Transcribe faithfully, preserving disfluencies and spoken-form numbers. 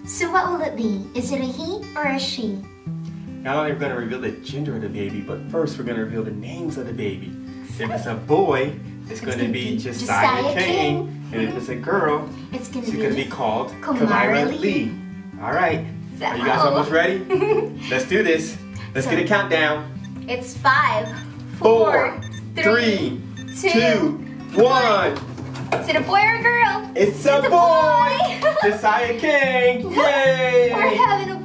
So what will it be? Is it a he or a she? Not only are we going to reveal the gender of the baby, but first we're going to reveal the names of the baby. If it's a boy, it's, it's going to be Josiah, Josiah King. King. And if it's a girl, it's going she's to going to be called Kamira Lee. Lee. All right. So, are you guys almost ready? Let's do this. Let's so, get a countdown. It's five, four, four three, three, two, one. Is it a boy or a girl? It's a, it's a boy! boy. Josiah King! Yay! We're having a